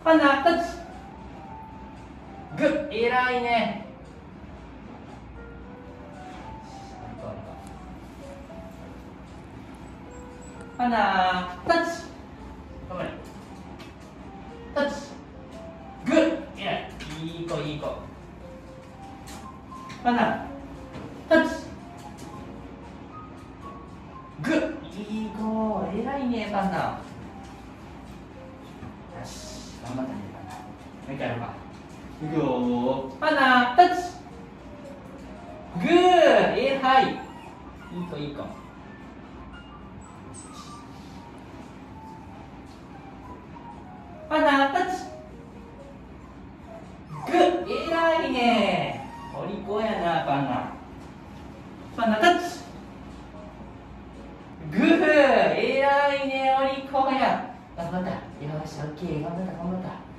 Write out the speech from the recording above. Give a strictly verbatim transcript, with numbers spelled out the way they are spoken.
パンダタッチ。グッ、えらいね。パンダタッチ。頑張れ。タッチ。グッ、えらい。いい子いい子。パンダタッチ。グッ、いい子、えらいね、パンダ。よし、頑張ったね、パンダ。もう一回やろうか。いくよー。パンダタッチ。グー、えらい。いい子いい子。パンダタッチ。グッ、えらいね。お利口やな、パンダ。パンダタッチ。グー、えらいね、お利口や。頑張った。よし、オッケー、頑張った、頑張った。